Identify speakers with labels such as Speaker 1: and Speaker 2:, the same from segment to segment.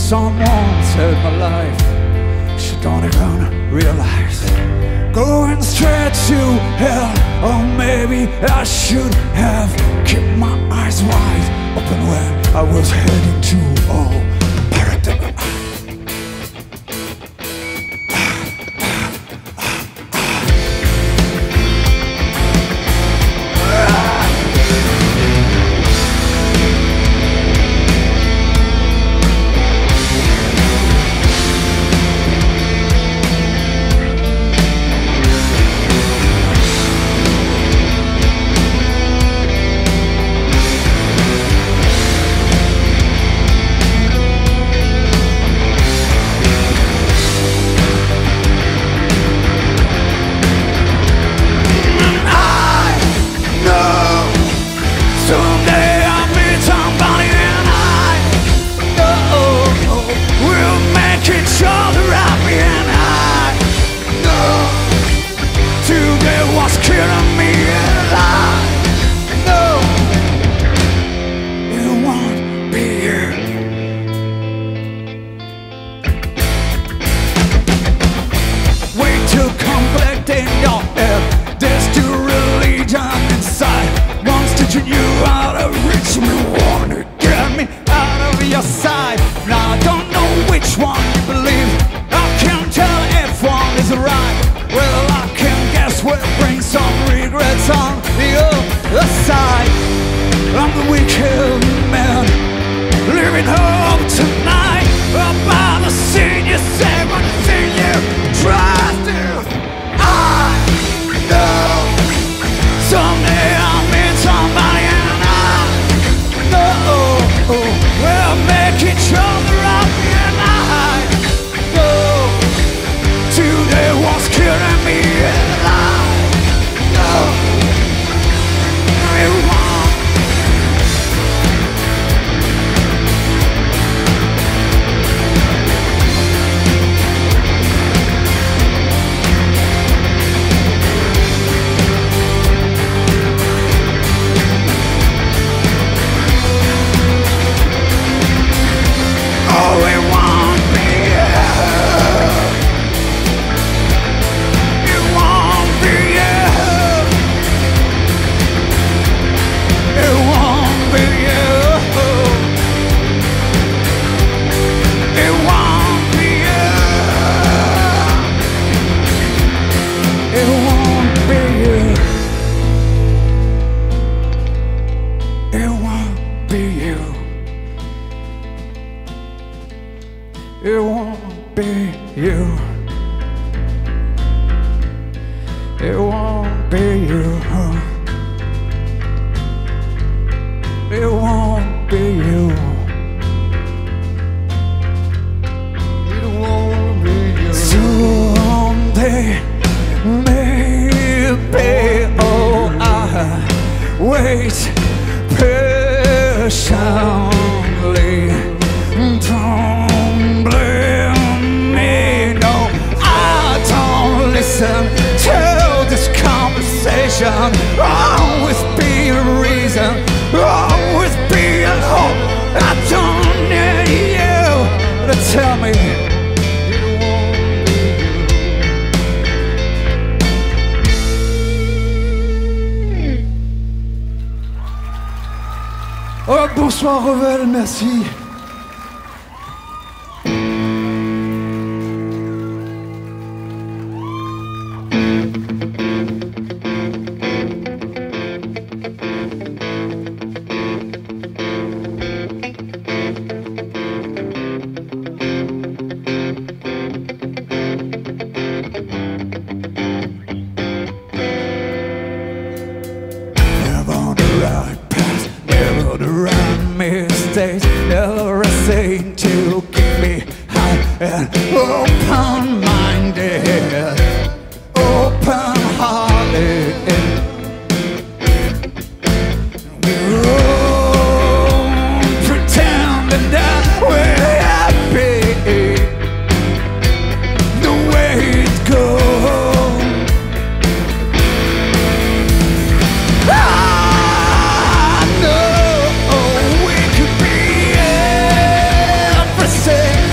Speaker 1: someone saved my life. She don't even realize. Going straight to hell, or maybe I should have kept my eyes wide open when I was heading to paradise. I'm the wicked man, living home tonight. About the sin you say when the thing you try to. I know someday I'll meet somebody, and I know we'll make each other happy. And I know today was killing me, and I know it won't. It won't be you. It won't be you. It won't be you. It won't be you. Someday, maybe, I wait patiently. Don't blame me, no, I don't listen to this conversation. Always be a reason, always be a hope. I don't need you to tell me oh, bonsoir Revel, merci. Mistakes, never a thing to keep me high and open-minded, open-hearted. We're all pretending that we're happy the way it goes. I know we could be everything.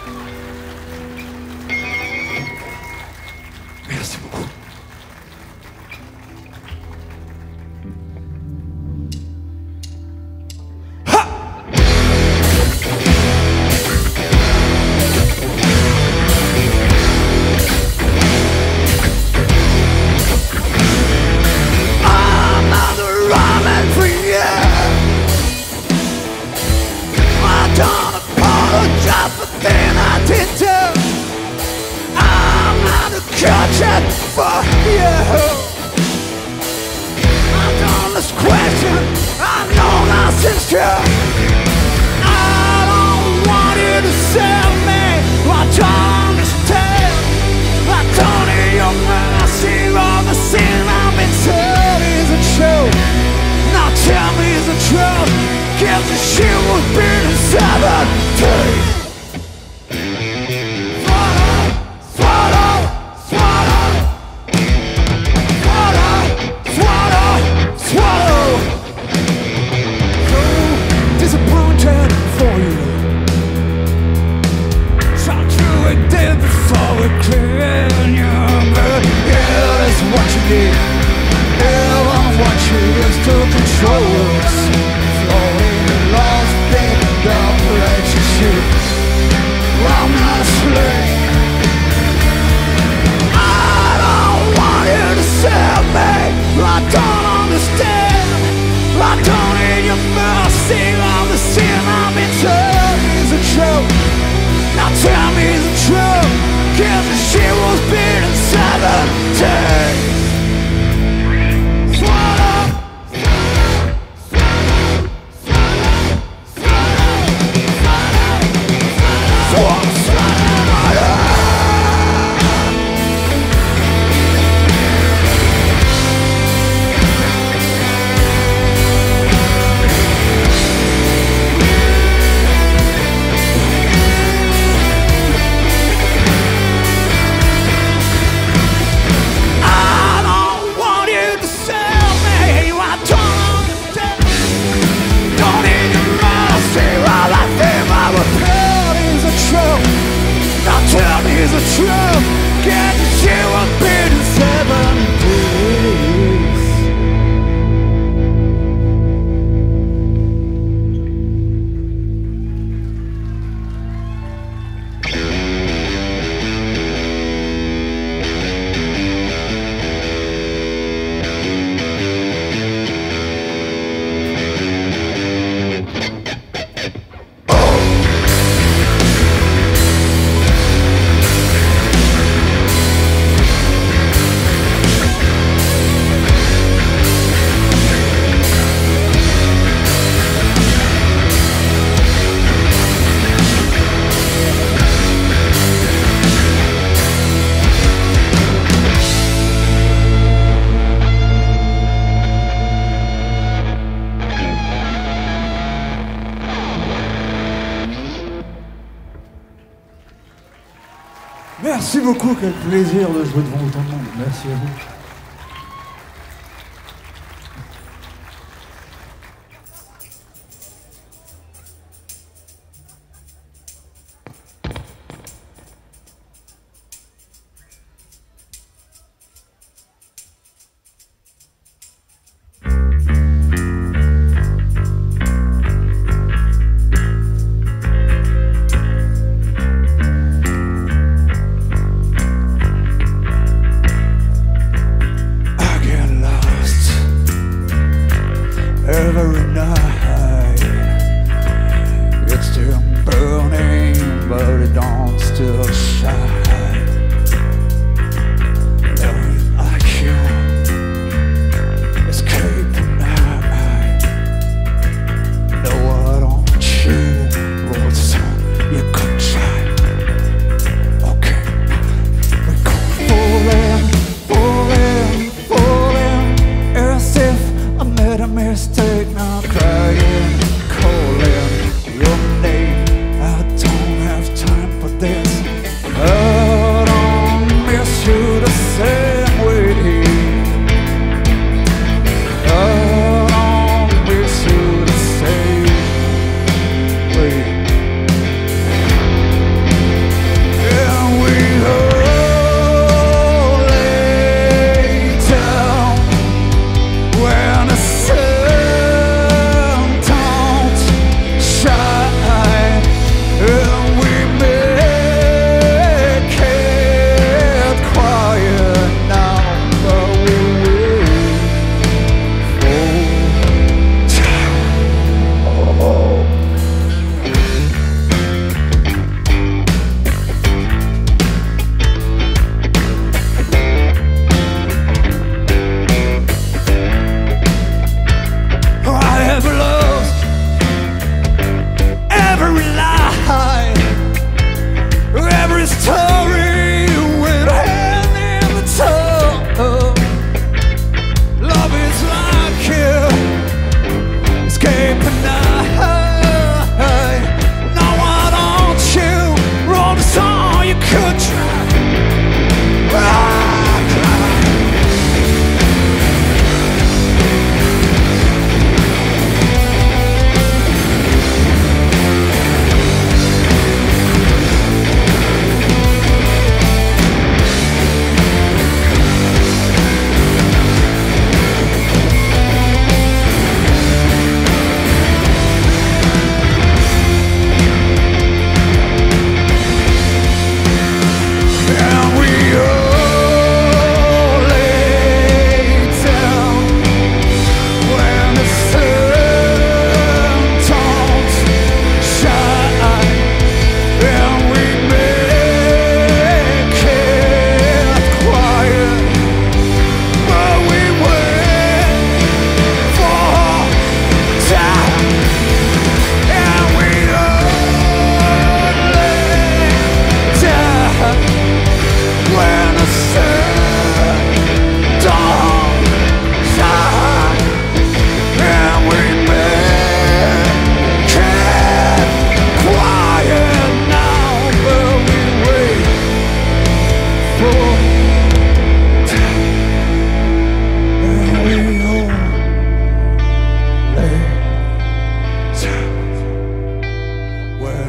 Speaker 1: Merci beaucoup. For you, I've done this question, I know nothing's true. I don't want you to sell me, I don't understand. I don't need your mercy, all the sin I've been told isn't true. Now tell me is the truth, guess the shit was beaten 7 days. Merci beaucoup, quel plaisir de jouer devant autant de monde. Merci à vous.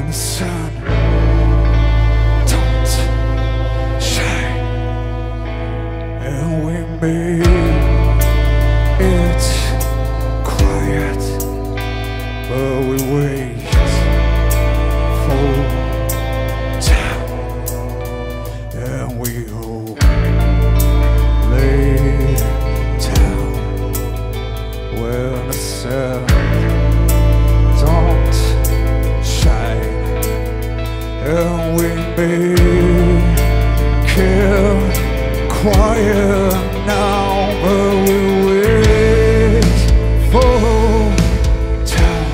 Speaker 1: the sun don't shine, and we made it quiet, but we wait for time, and we hope lay down when the sun don't shine, and we make it quiet now, but we wait for time.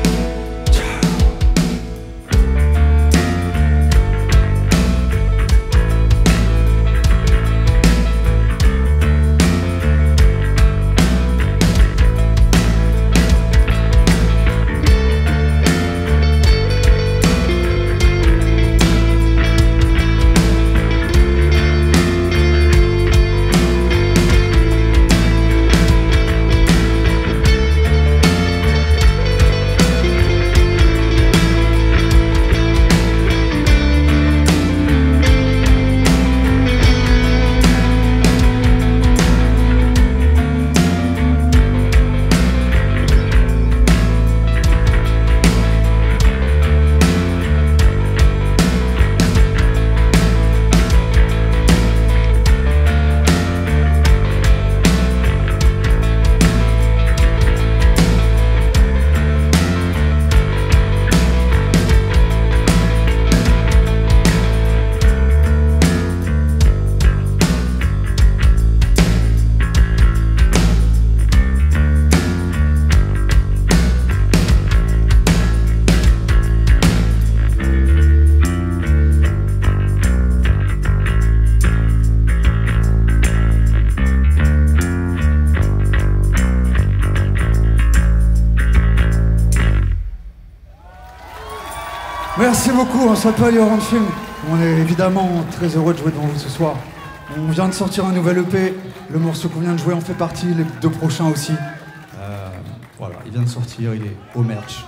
Speaker 1: Merci beaucoup, on s'appelle Yoran Film. On est évidemment très heureux de jouer devant vous ce soir. On vient de sortir un nouvel EP, le morceau qu'on vient de jouer en fait partie, les 2 prochains aussi. Voilà, il vient de sortir, il est au merch.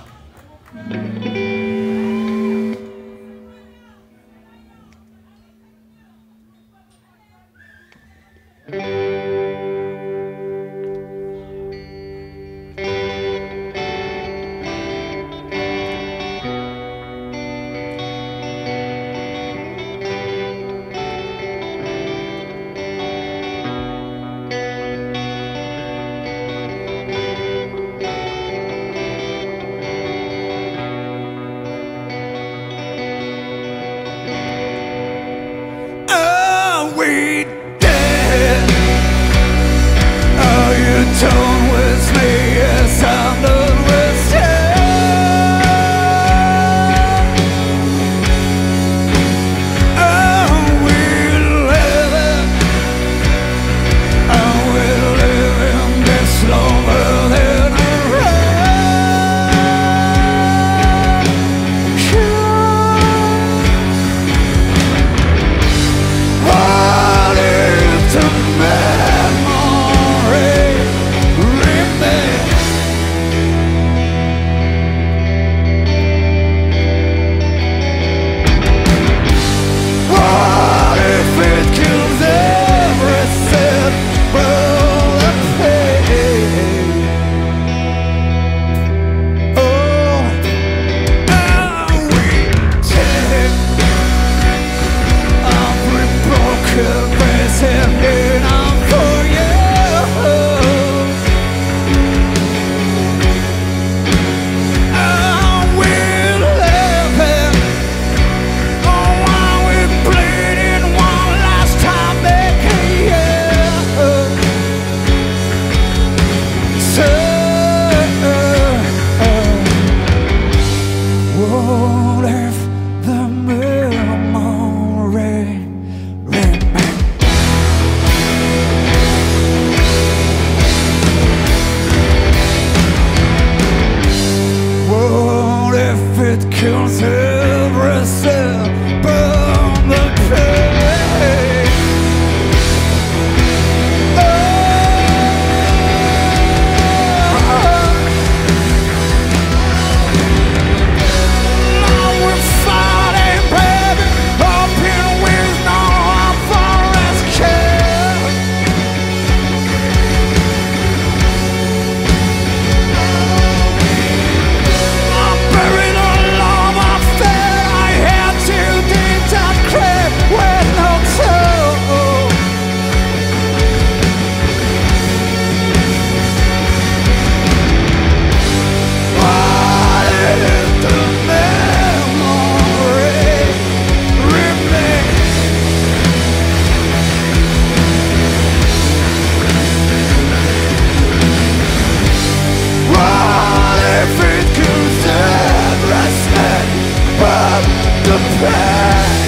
Speaker 1: the pain.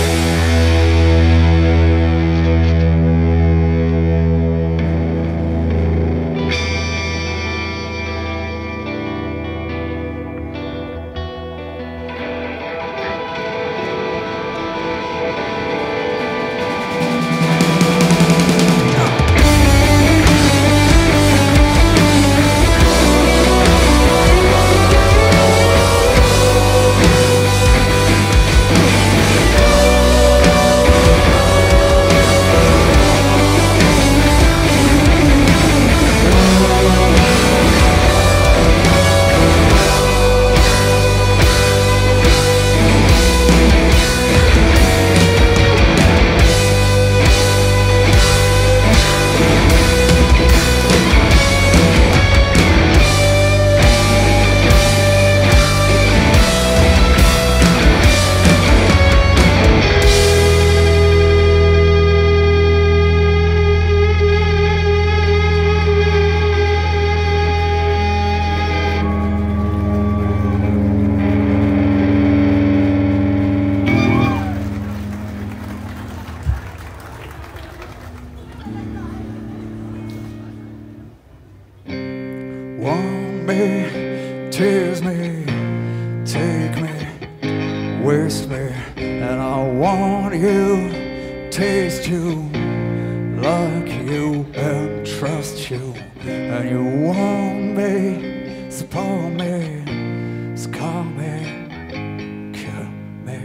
Speaker 1: Want me, tease me, take me, waste me, and I want you, taste you, like you, and trust you. And you want me, support me, scar me, kill me.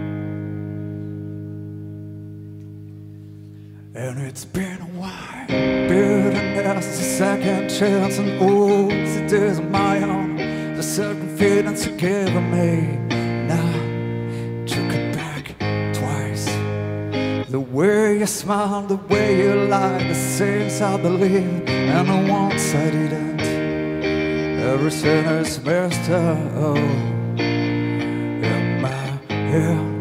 Speaker 1: And it's been a while, bitterness is a second chance, and ooh, the days of my own, the self-confidence you gave me. Now, took it back twice. The way you smile, the way you lie, the things I believe, and the ones I didn't. Every sinner's messed up in my head.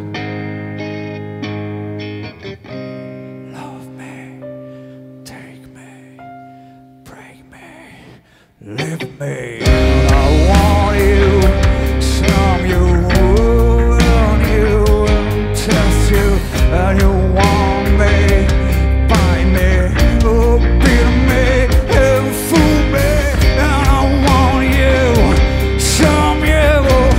Speaker 1: Leave me, and I want you, charm you, own you, test you, and you want me, find me, oh, beat me, and fool me, and I want you, charm you,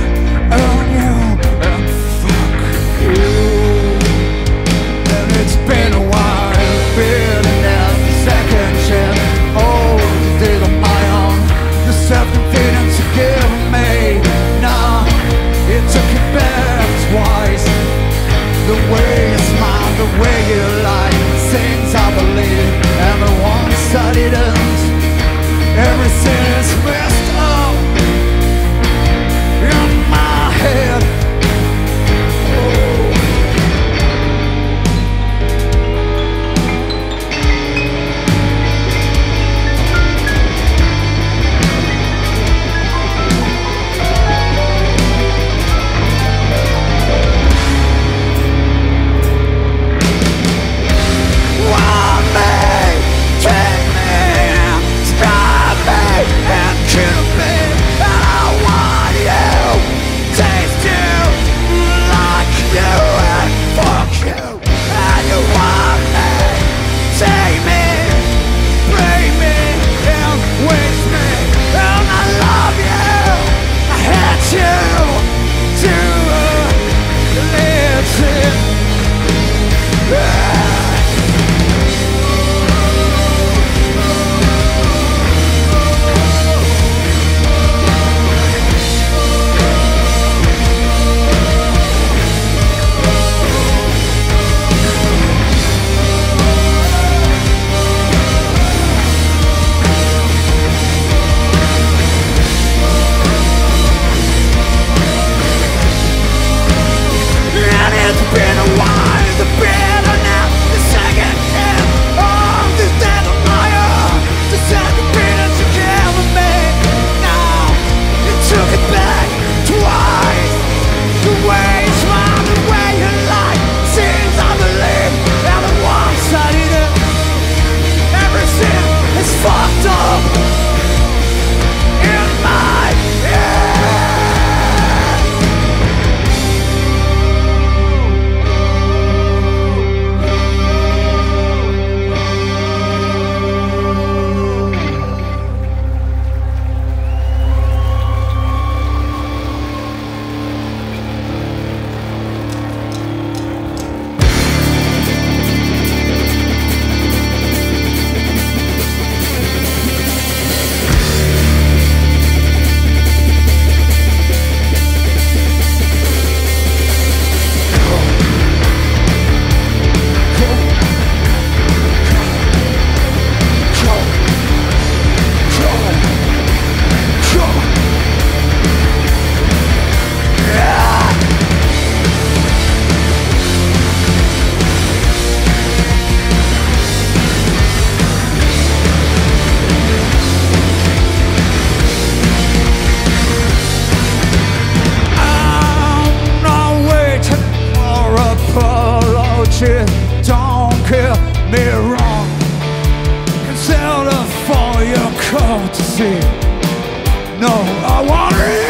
Speaker 1: shit, don't get me wrong. Consider for your courtesy. No, I want it.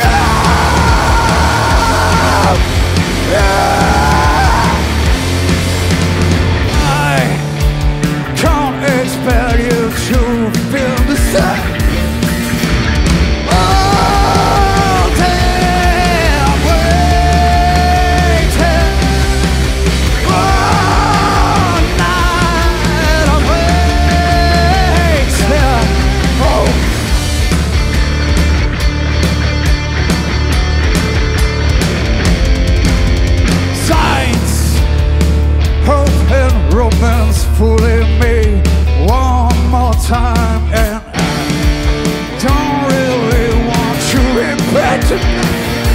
Speaker 1: I can't expect you to feel the same. Romance fooling me one more time, and I don't really want you in bed tonight.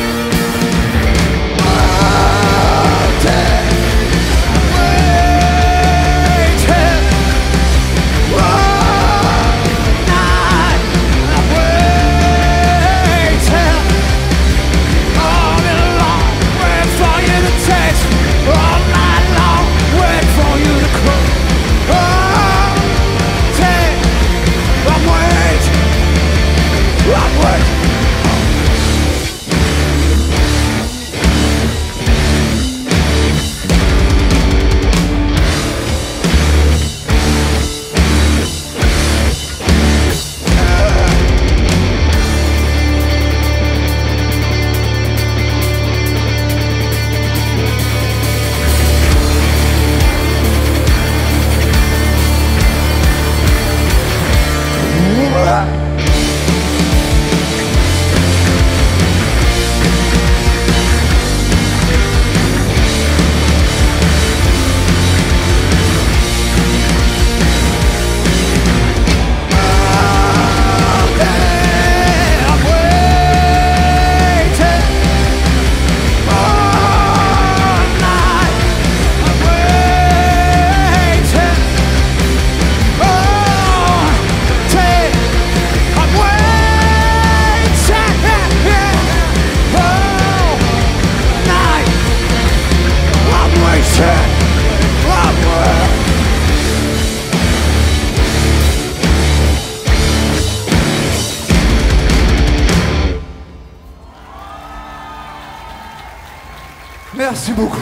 Speaker 1: Merci beaucoup.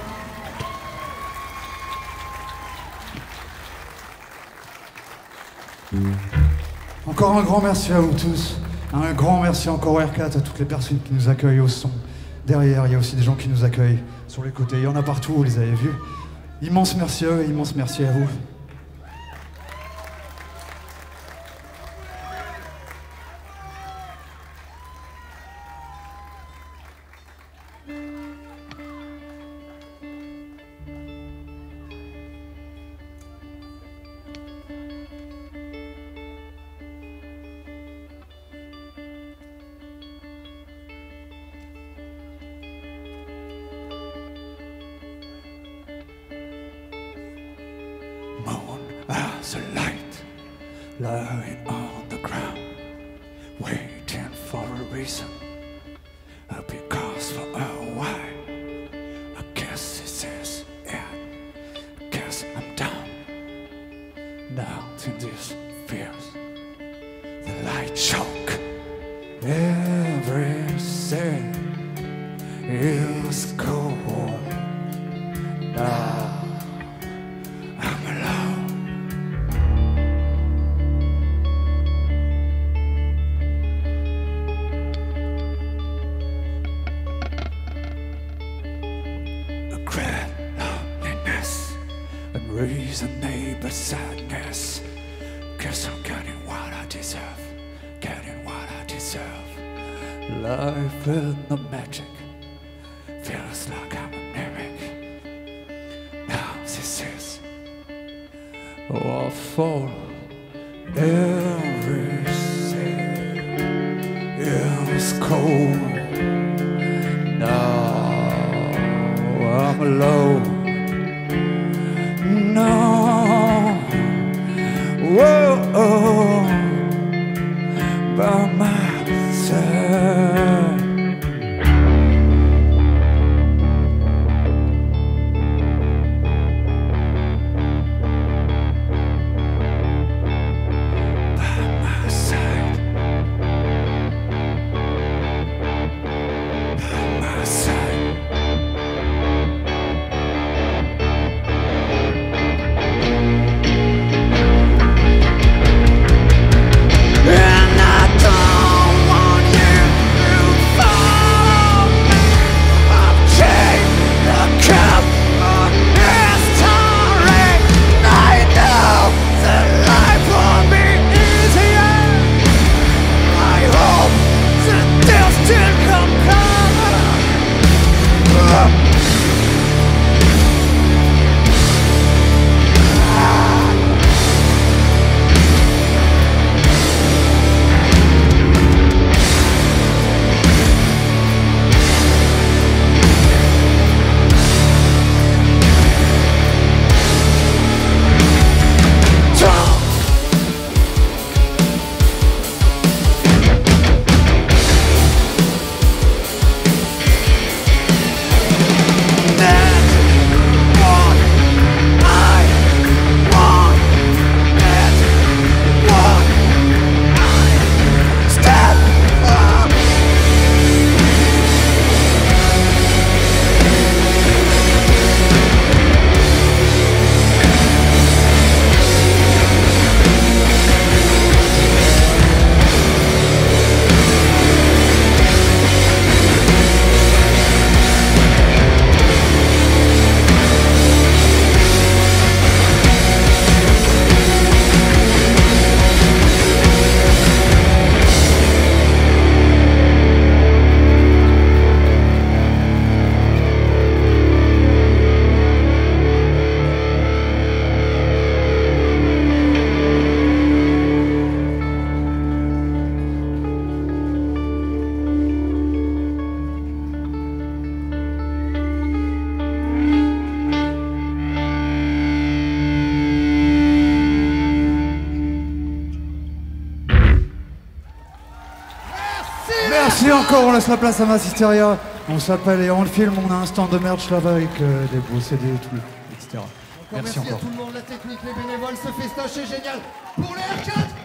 Speaker 1: Encore un grand merci à vous tous. Un grand merci encore au R4, à toutes les personnes qui nous accueillent au son. Derrière, il y a aussi des gens qui nous accueillent sur les côtés. Il y en a partout, vous les avez vus. Immense merci à eux, immense merci à vous. As a light lying on the ground, waiting for a reason, because for a while, I guess this is it. I guess I'm down now in these fears. The light choke everything is cold now. Reasonable sadness. Guess I'm getting what I deserve. Getting what I deserve. Life is no magic. Feels like I'm a mimic. Now this is all fall. Everything is cold. Now I'm alone. No, whoa, by myself. encore, on laisse la place à Massisteria. On s'appelle et on le filme, on a un stand de merch là-bas avec des beaux CD et tout, etc.
Speaker 2: Merci encore. À tout le monde, la technique, les bénévoles, ce festin, c'est génial. Pour les R4.